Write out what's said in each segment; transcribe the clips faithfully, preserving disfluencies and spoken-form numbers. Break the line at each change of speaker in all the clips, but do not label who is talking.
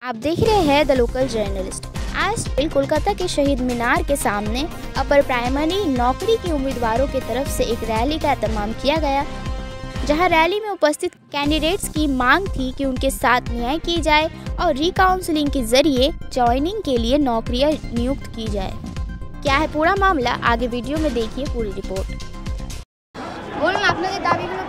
आप देख रहे हैं द लोकल जर्नलिस्ट। आज कोलकाता के शहीद मीनार के सामने अपर प्राइमरी नौकरी के उम्मीदवारों की तरफ से एक रैली का एहतमाम किया गया, जहां रैली में उपस्थित कैंडिडेट्स की मांग थी कि उनके साथ न्याय की जाए और रिकाउंसलिंग के जरिए ज्वाइनिंग के लिए नौकरियां नियुक्त की जाए। क्या है पूरा मामला, आगे वीडियो में देखिए पूरी रिपोर्ट।
বলুন আপনাদের দাবিগুলো।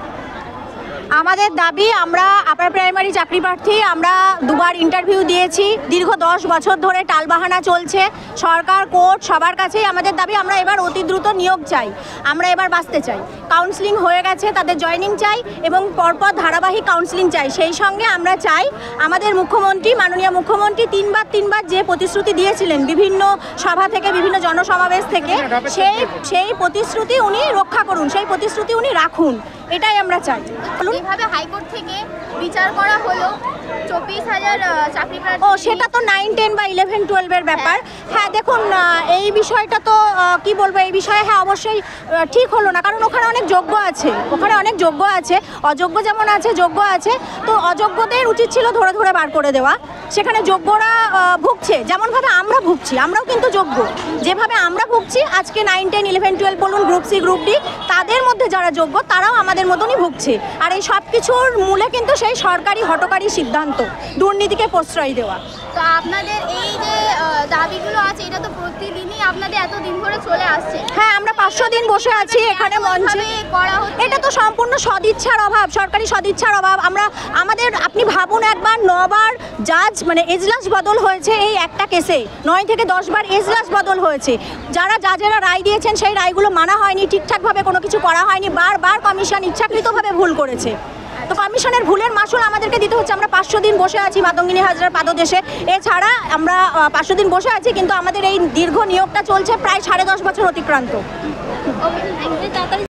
আমাদের দাবি, আমরা আপার প্রাইমারি চাকরি প্রার্থী, আমরা দুবার ইন্টারভিউ দিয়েছি, দীর্ঘ দশ বছর ধরে টালবাহানা চলছে, সরকার কোর্ট সবার কাছেই আমাদের দাবি আমরা এবার অতি দ্রুত নিয়োগ চাই, আমরা এবার বাঁচতে চাই। কাউন্সিলিং হয়ে গেছে, তাদের জয়েনিং চাই এবং পরপর ধারাবাহিক কাউন্সিলিং চাই। সেই সঙ্গে আমরা চাই আমাদের মুখ্যমন্ত্রী, মাননীয় মুখ্যমন্ত্রী তিনবার তিনবার যে প্রতিশ্রুতি দিয়েছিলেন বিভিন্ন সভা থেকে, বিভিন্ন জনসমাবেশ থেকে, সেই সেই প্রতিশ্রুতি উনি রক্ষা করুন, সেই প্রতিশ্রুতি উনি রাখুন, এটাই আমরা চাই।
কিভাবে হাইকোর্ট থেকে বিচার করা হলো চব্বিশ হাজার চাকরি প্রার্থী,
ও সেটা তো নাইন টেন বা ইলেভেন টুয়েলভের ব্যাপার। হ্যাঁ দেখুন, এই বিষয়টা তো কি বলবো, এই বিষয়ে হ্যাঁ অবশ্যই ঠিক হলো না, কারণ ওখানে অনেক যোগ্য আছে, ওখানে অনেক যোগ্য আছে, অযোগ্য যেমন আছে যোগ্য আছে, তো অযোগ্যদের উচিত ছিল ধরে ধরে বার করে দেওয়া। সেখানে যোগ্যরা ভুগছে যেমনভাবে আমরা ভুগছি, আমরাও কিন্তু যোগ্য, যেভাবে আমরা ভুগছি আজকে নাইন টেন ইলেভেন টুয়েলভ বলুন, গ্রুপ সি গ্রুপ ডি, তাদের মধ্যে যারা যোগ্য তারাও আমাদের মতনই ভুগছে। আর এই সব কিছুর মূলে কিন্তু সেই সরকারি হটকারী সিদ্ধান্ত, দুর্নীতিকে প্রশ্রয় দেওয়া।
তো আপনাদের এই যে দাবিগুলো আছে, এটা তো প্রতিদিনই আপনাদের এত দিন ধরে চলে আসছে।
হ্যাঁ, আমরা পাঁচশো দিন বসে আছি এখানে মঞ্চে, এটা তো সম্পূর্ণ সদিচ্ছার অভাব, সরকারি সদিচ্ছার অভাব। আমরা আমাদের আপনি ভাবুন একবার, নবার জাজ মানে এজলাস বদল হয়েছে এই একটা কেসে, নয় থেকে দশ বার এজলাস বদল হয়েছে। যারা জাজেরা রায় দিয়েছেন সেই রায়গুলো মানা হয়নি, ঠিকঠাকভাবে কোনো কিছু করা হয়নি, বারবার কমিশন ইচ্ছাকৃতভাবে ভুল করেছে। তো কমিশনের ভুলের মাসুল আমাদেরকে দিতে হচ্ছে। আমরা পাঁচশো দিন বসে আছি মাতঙ্গিনী হাজরার পাদদেশে, এছাড়া আমরা পাঁচশো দিন বসে আছি, কিন্তু আমাদের এই দীর্ঘ নিয়োগটা চলছে প্রায় সাড়ে দশ বছর অতিক্রান্ত।